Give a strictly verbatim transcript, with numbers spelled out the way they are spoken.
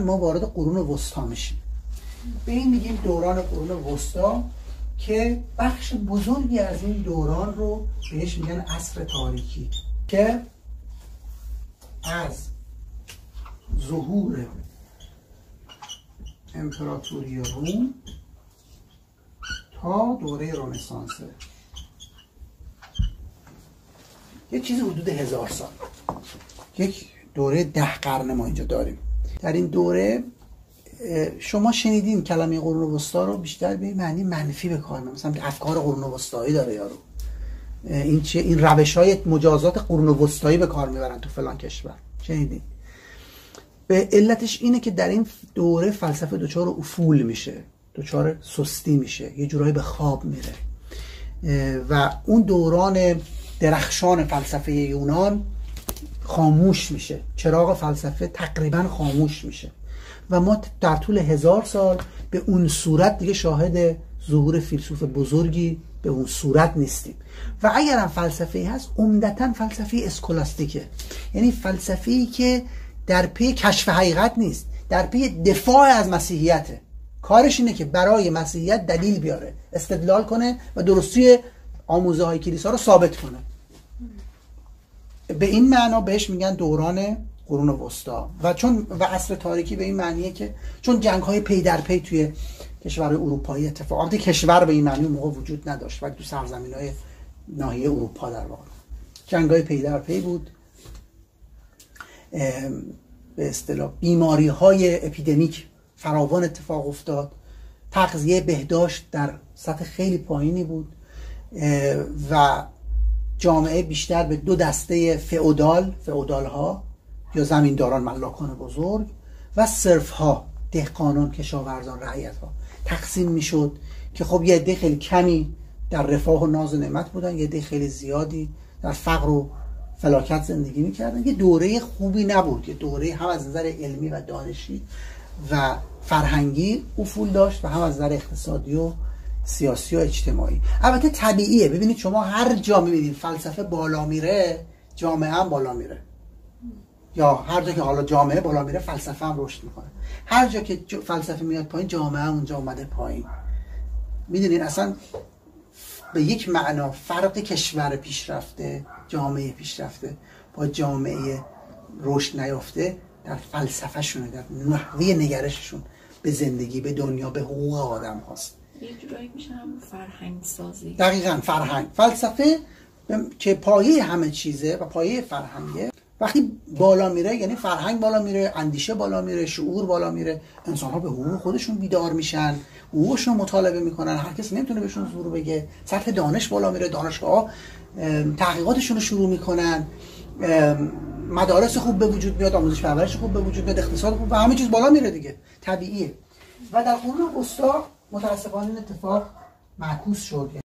ما وارد قرون وسطا میشیم. به این میگیم دوران قرون وسطا که بخش بزرگی از این دوران رو بهش میگن عصر تاریکی که از ظهور امپراتوری روم تا دوره رنسانسه، یک چیزی حدود هزار سال، یک دوره ده قرن ما اینجا داریم. در این دوره شما شنیدین کلمه قرون وسطا رو بیشتر به معنی منفی به کار میبرن، مثلا افکار قرون وسطایی داره یارو، این چه این روش‌های مجازات قرون وسطایی به کار میبرن تو فلان کشور، شنیدین؟ به علتش اینه که در این دوره فلسفه دچار افول میشه، دچار سستی میشه، یه جورایی به خواب میره و اون دوران درخشان فلسفه یونان خاموش میشه، چراغ فلسفه تقریبا خاموش میشه و ما در طول هزار سال به اون صورت دیگه شاهد ظهور فیلسوف بزرگی به اون صورت نیستیم. و اگر هم فلسفه هست عمدتاً فلسفه اسکولاستیکه، یعنی فلسفه‌ای که در پی کشف حقیقت نیست، در پی دفاع از مسیحیته. کارش اینه که برای مسیحیت دلیل بیاره، استدلال کنه و درستی آموزه های کلیسا رو ثابت کنه. به این معنا بهش میگن دوران قرون وسطا. و چون و عصر تاریکی به این معنیه که چون جنگ های پی در پی توی کشورهای اروپایی اتفاق افتاد، کشور به این معنی موقع وجود نداشت ولی تو سرزمین‌های ناحیه اروپا در واقع جنگ های پی در پی بود، به اصطلاح بیماری های اپیدمیک فراوان اتفاق افتاد، تغذیه بهداشت در سطح خیلی پایینی بود و جامعه بیشتر به دو دسته فئودال فئودال ها یا زمینداران ملاکان بزرگ و صرف ها دهقانان کشاورزان رعیت ها تقسیم میشد که خب یه عده خیلی کمی در رفاه و ناز و نعمت بودن، یه عده خیلی زیادی در فقر و فلاکت زندگی میکردن. یه دوره خوبی نبود، یه دوره هم از نظر علمی و دانشی و فرهنگی افول داشت و هم از نظر اقتصادی و سیاسی و اجتماعی. البته طبیعیه، ببینید شما هر جا میبینید فلسفه بالا میره جامعه هم بالا میره، یا هر جا که حالا جامعه بالا میره فلسفه هم رشد میکنه، هر جا که فلسفه میاد پایین جامعه هم اونجا اومده پایین. میدونید اصلا به یک معنا فرق کشور پیشرفته، جامعه پیشرفته با جامعه رشد نیافته در فلسفه شونه، در نحوه نگرششون به زندگی، به دنیا، به حقوق آدم هاست. یه جورایی میشه هم فرهنگ سازی. دقیقاً فرهنگ. فلسفه که پایه همه چیزه و پایه فرهنگه، وقتی بالا میره یعنی فرهنگ بالا میره، اندیشه بالا میره، شعور بالا میره، انسان ها به حقوق خودشون بیدار میشن، حقوقشون مطالبه میکنن، هر کسی نمیتونه بهشون زور بگه، سطح دانش بالا میره، دانشگاه تحقیقاتشون رو شروع میکنن، مدارس خوب به وجود میاد، آموزش پرورش خوب به وجود میاد، اقتصاد خوب و همه چیز بالا میره دیگه، طبیعیه. و در قرون وسطا متاسفانه این اتفاق معکوس شد.